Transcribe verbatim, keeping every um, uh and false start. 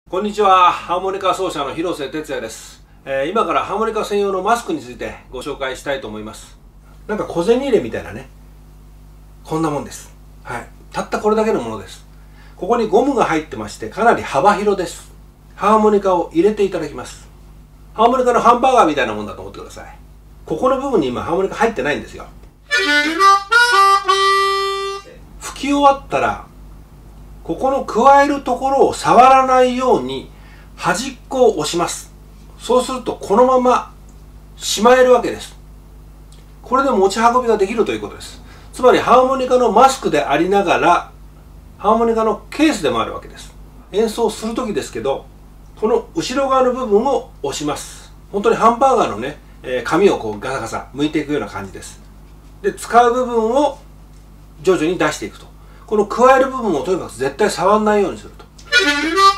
こんにちは。ハーモニカ奏者の広瀬哲也です。えー、今からハーモニカ専用のマスクについてご紹介したいと思います。なんか小銭入れみたいなね、こんなもんです。はい。たったこれだけのものです。ここにゴムが入ってまして、かなり幅広です。ハーモニカを入れていただきます。ハーモニカのハンバーガーみたいなもんだと思ってください。ここの部分に今ハーモニカ入ってないんですよ。吹き終わったら、ここの加えるところを触らないように端っこを押します。そうするとこのまましまえるわけです。これで持ち運びができるということです。つまりハーモニカのマスクでありながらハーモニカのケースでもあるわけです。演奏する時ですけど、この後ろ側の部分を押します。本当にハンバーガーのね、えー、紙をこうガサガサ剥いていくような感じです。で、使う部分を徐々に出していくと。この加える部分をとにかく絶対触らないようにすると。